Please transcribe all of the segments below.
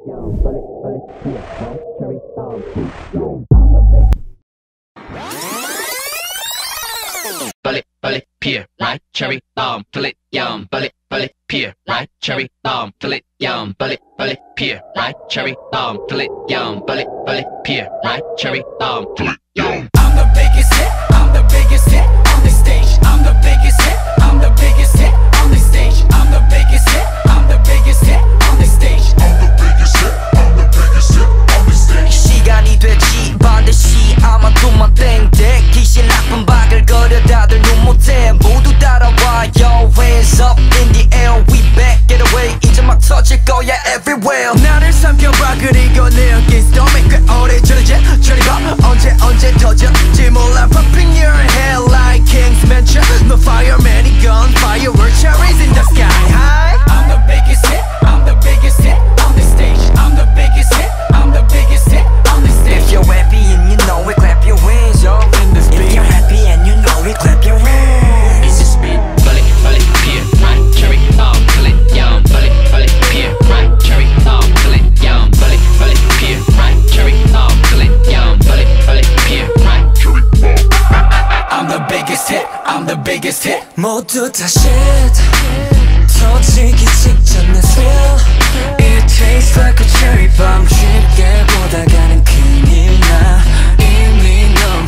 Bullet, pear, right, cherry, fill it, yum, bullet, pear, right, cherry, fill it, yum, bullet, pear, right, cherry, fill it, yum, bullet, pear, right, cherry, fill it, yum. I'm the biggest hit, I'm the biggest hit on this stage. I'm the biggest hit, I'm the biggest hit on this stage. I'm the biggest hit, I'm the biggest hit on this stage. I'm the biggest hit, I'm the biggest hit on this stage. 시간이 됐지 반드시 아마도만 땡땡 귀신 나쁜 바글거려 다들 눈 못해 모두 따라와요 Hands up in the air we back get away 이제 막 터질 거야 everywhere 나를 삼켜봐 그리고 내 against stomach 꽤 오래전이지 저리 봐 언제 터질지 몰라 Popping your head like King's Mansion No fireman gun fireworks cherries in the sky high I'm the biggest hit I'm the biggest hit on this stage I'm the biggest hit I'm the biggest hit on this stage If you're happy and you know it clap your hands yo in this beat If you're happy and you know it clap your hands In this beat, bullet, pear, right, cherry, fill it, yum, bullet, pear, right, cherry, fill it, yum, bullet, pear, right, cherry, fill it, yum, bullet, pear, right, cherry, I'm the biggest hit I'm the biggest hit 모두 다 shit 터지기 직전의 thrill It tastes like a cherry bomb 쉽게 보다가는 큰일 나 이미 넌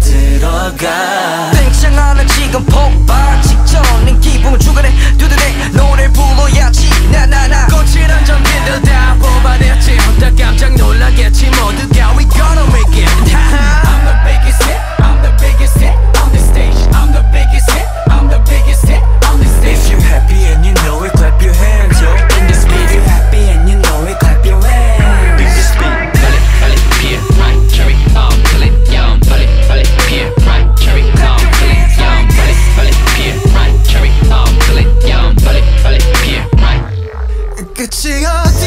빠져들어가 땡창 하나 지금 폭발 직전인 기분을 주간에 두드대 노래 불러야지 나나나 거칠한 전기들 다 뽑아냈지 혼자 깜짝 놀라겠지 모두가 We gonna make it I'm the biggest hit I'm the biggest hit on this stage I'm the biggest hit I'm the biggest hit on this stage If you're happy and you know it clap your hands yo in this beat If you're happy and you know it clap your hands in this beat bullet, pear, right, cherry, fill it, yum, bullet, pear, right, cherry, fill it, yum, bullet, pear, right, cherry, fill it, yum, bullet, pear, right. 끝이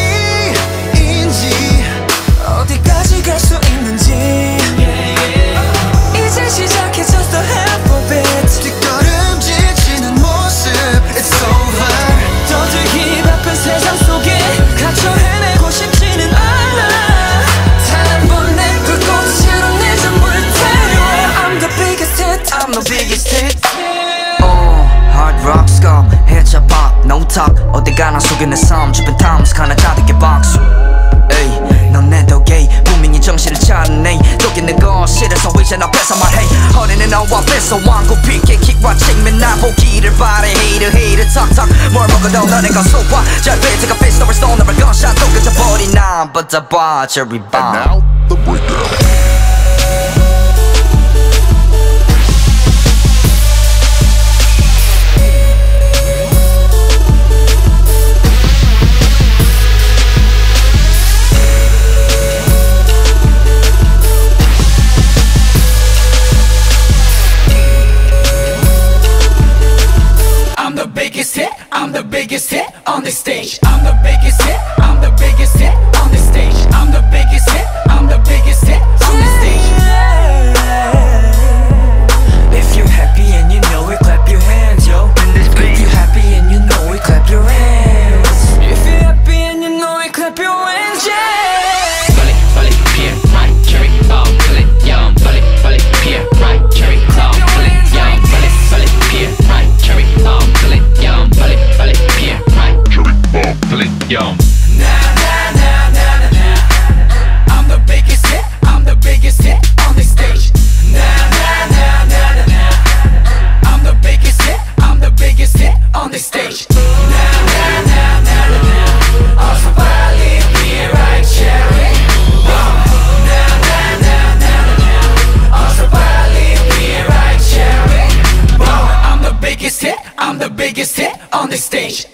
어디인지 어디까지 갈 수 있는지 이제 시작해졌어 alphabet 뒷걸음질 치는 모습 It's over 떠들기 바쁜 세상 속에 갇혀 헤매고 싶지는 않아 단 번 내 불꽃으로 내 전부를 태워 I'm the biggest hit I'm the biggest hit Hard rock scum headshot pop no talk 어디 가나 속에 내 삶 주변 times 가나 가득해 박수 에이 넌 내 덕에 분명히 정신을 차리네 또 있는 거실에서 이제 나 뺏어 말해 허리는 너와 뺏어 왕고 피게 킥과 책면 나 보기를 바래 Hater talk 뭘 먹어도 너네 건 소화 잘 배트가 fist over stone never gunshot 또 그쳐버린 난 but the bar cherry bomb And now the breakdown. I'm the biggest hit I'm the biggest hit on this stage I'm the biggest hit I'm the biggest hit on this stage I'm the biggest hit I'm the biggest hit on this stage If you're happy and you know it clap your hands yo in this beat If you're happy and you know it clap your hands If you're happy and you know it clap your hands yeah Bullet, pear, right, cherry, fill it, yum, bullet, pear, right, cherry, fill it, yum, bullet, pear, right, cherry, fill it, yum, bullet, pear, right, cherry, fill it, yum. I'm the biggest hit I'm the biggest hit on this stage I'm the biggest hit I'm the biggest hit on this stage 어서 빨리 be right cherry 어서 빨리 be right cherry I'm the biggest hit I'm the biggest hit on this stage